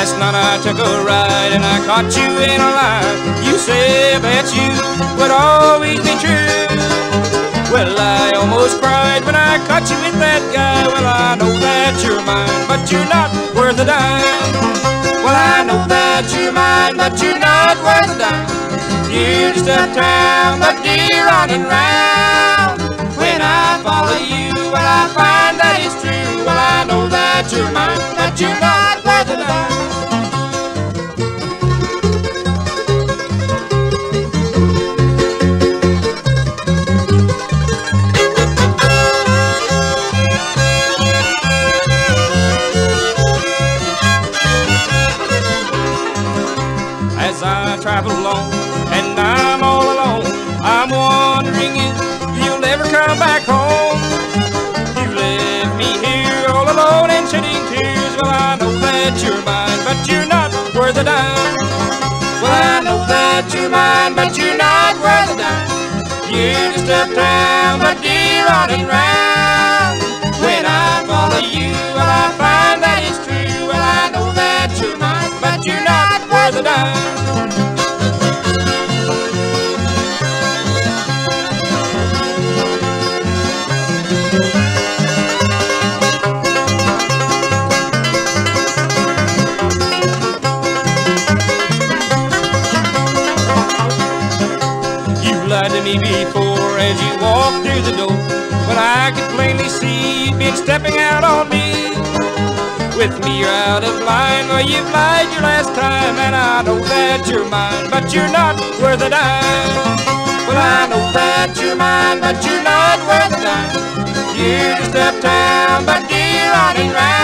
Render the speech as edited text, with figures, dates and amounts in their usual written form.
Last night I took a ride and I caught you in a lie. You said that you would always be true. Well, I almost cried when I caught you with that guy. Well, I know that you're mine, but you're not worth a dime. Well, I know that you're mine, but you're not worth a dime. You're just uptown, but dear, running round. When I follow you, well, I find that it's true. Well, I know that you're mine, but you're not worth a dime. As I travel along and I'm all alone, I'm wondering if you'll ever come back home. You left me here all alone and shedding tears. Well, I know that you're mine, but you're not worth a dime. Well, I know that you're mine, but you're not worth a dime. You're just uptown, but dear, running round. When I follow you, well, I find that it's true. Well, I know that you're mine, but you're not worth a dime. Lied to me before as you walked through the door, but I could plainly see you'd been stepping out on me. With me you're out of line, well, you've lied your last time, and I know that you're mine, but you're not worth a dime. Well, I know that you're mine, but you're not worth a dime. You're just uptown, but dear, running round.